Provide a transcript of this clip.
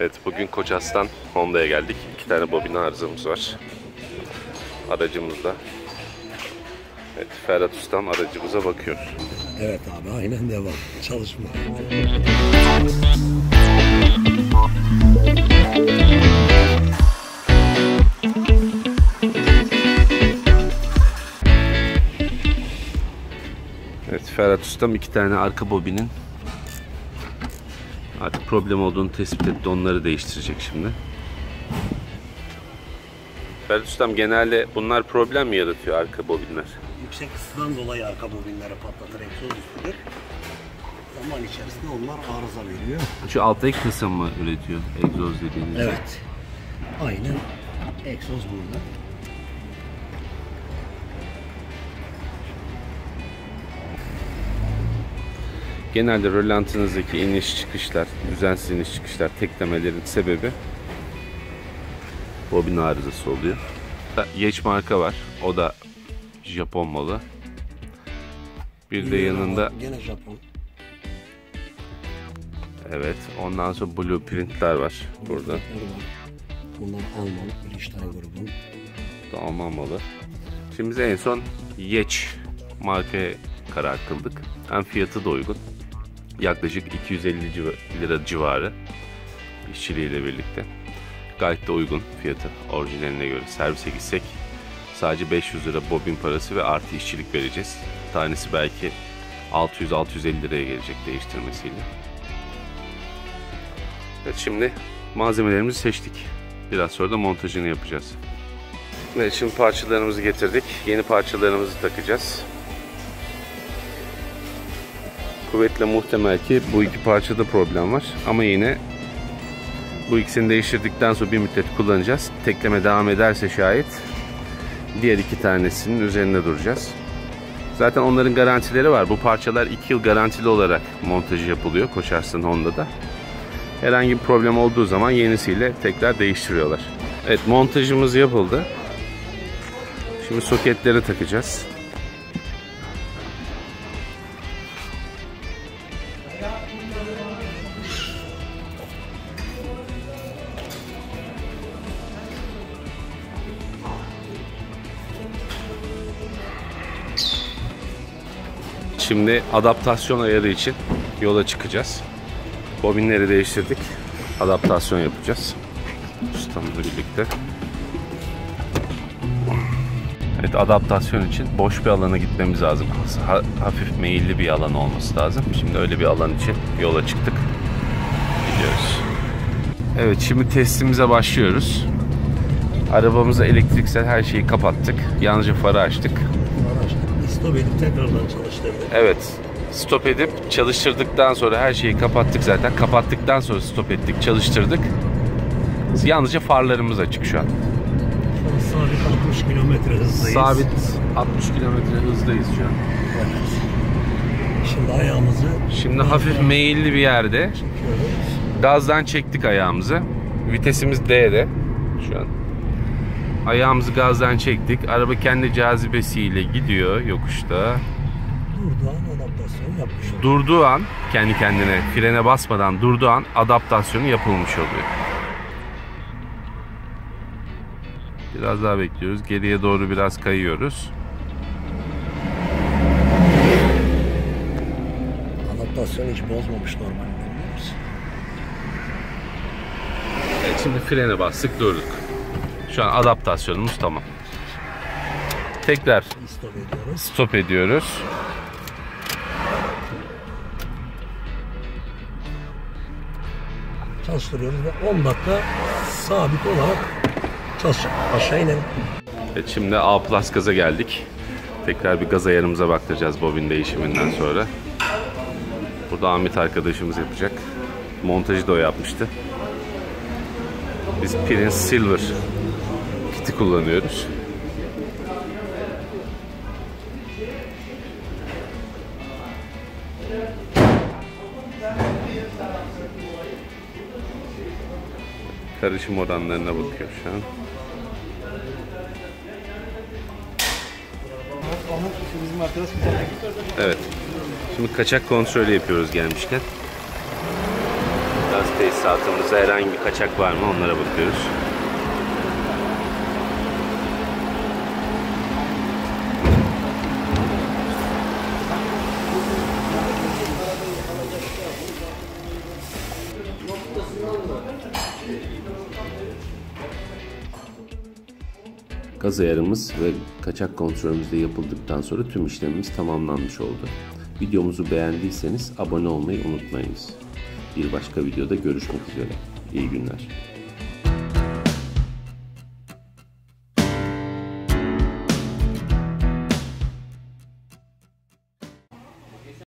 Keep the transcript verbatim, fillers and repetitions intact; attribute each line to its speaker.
Speaker 1: Evet, bugün Koças'tan Honda'ya geldik. İki tane bobin arızamız var aracımızda. Evet, Ferhat Ustam aracımıza bakıyor.
Speaker 2: Evet abi, aynen devam. Çalışma.
Speaker 1: Evet, Ferhat Ustam iki tane arka bobinin artık problem olduğunu tespit etti. Onları değiştirecek şimdi. Ferhat Ustam, genelde bunlar problem mi yaratıyor, arka bobinler?
Speaker 2: Yüksek ısıdan dolayı arka bobinleri patlatır, egzoz üstüdür. Zaman içerisinde onlar arıza veriyor.
Speaker 1: Şu alttaki kısım mı üretiyor egzoz dediğiniz?
Speaker 2: Evet. Aynen. Egzoz burada.
Speaker 1: Genelde rölantınızdaki iniş çıkışlar, düzensiz iniş çıkışlar, teklemelerin sebebi bobin arızası oluyor. Yeç marka var. O da Japon malı. Bir de yanında
Speaker 2: gene Japon.
Speaker 1: Evet. Ondan sonra Blueprint'ler var burada.
Speaker 2: Bunlar Alman, Lichtenstein grubun.
Speaker 1: Bu da Alman malı. Şimdi biz en son Yeç markaya karar kıldık. Hem fiyatı da uygun. Yaklaşık iki yüz elli lira civarı işçiliğiyle birlikte. Gayet de uygun fiyatı orijinaline göre. Servise gitsek sadece beş yüz lira bobin parası ve artı işçilik vereceğiz. Tanesi belki altı yüz altı yüz elli liraya gelecek değiştirmesiyle. Evet, şimdi malzemelerimizi seçtik. Biraz sonra da montajını yapacağız. Evet, şimdi parçalarımızı getirdik. Yeni parçalarımızı takacağız. Kuvvetle muhtemel ki bu iki parçada problem var. Ama yine bu ikisini değiştirdikten sonra bir müddet kullanacağız. Tekleme devam ederse şayet diğer iki tanesinin üzerinde duracağız. Zaten onların garantileri var. Bu parçalar iki yıl garantili olarak montajı yapılıyor Koças'ın Honda'da. Herhangi bir problem olduğu zaman yenisiyle tekrar değiştiriyorlar. Evet, montajımız yapıldı. Şimdi soketleri takacağız. Şimdi adaptasyon ayarı için yola çıkacağız. Bobinleri değiştirdik. Adaptasyon yapacağız ustamızla birlikte. Evet, adaptasyon için boş bir alana gitmemiz lazım. Hafif meyilli bir alan olması lazım. Şimdi öyle bir alan için yola çıktık. Gidiyoruz. Evet, şimdi testimize başlıyoruz. Arabamıza elektriksel her şeyi kapattık. Yalnızca farı açtık.
Speaker 2: Stop edip tekrardan çalıştırdık.
Speaker 1: Evet. Stop edip çalıştırdıktan sonra her şeyi kapattık zaten. Kapattıktan sonra stop ettik, çalıştırdık. Yalnızca farlarımız açık şu an.
Speaker 2: Sabit altmış kilometre hızdayız.
Speaker 1: Sabit altmış kilometre hızdayız şu an.
Speaker 2: Evet. Şimdi ayağımızı...
Speaker 1: Şimdi hafif meyilli bir yerde.
Speaker 2: Çekiyoruz.
Speaker 1: Gazdan çektik ayağımızı. Vitesimiz D'de şu an. Ayağımızı gazdan çektik. Araba kendi cazibesiyle gidiyor yokuşta.
Speaker 2: Durduğu an adaptasyon yapmış oluyor.
Speaker 1: Durduğu an, kendi kendine frene basmadan durduğu an adaptasyonu yapılmış oluyor. Biraz daha bekliyoruz. Geriye doğru biraz kayıyoruz.
Speaker 2: Adaptasyonu hiç bozmamış normalde, biliyor musun?
Speaker 1: Evet, şimdi frene bastık, durduk. Şu an adaptasyonumuz tamam. Tekrar
Speaker 2: Stop ediyoruz.
Speaker 1: stop ediyoruz.
Speaker 2: Çalıştırıyoruz ve on dakika sabit olarak çalışacak. Aşağı inelim.
Speaker 1: Evet, şimdi A plus gaza geldik. Tekrar bir gaz ayarımıza baktıracağız bobin değişiminden sonra. Burada Ahmet arkadaşımız yapacak. Montajı da o yapmıştı. Biz Prince Silver kiti kullanıyoruz. Karışım oranlarına bakıyor şu an. Evet. Şimdi kaçak kontrolü yapıyoruz gelmişken. Biraz tesisatımızda herhangi bir kaçak var mı onlara bakıyoruz. Gaz ayarımız ve kaçak kontrolümüz de yapıldıktan sonra tüm işlemimiz tamamlanmış oldu. Videomuzu beğendiyseniz abone olmayı unutmayınız. Bir başka videoda görüşmek üzere. İyi günler.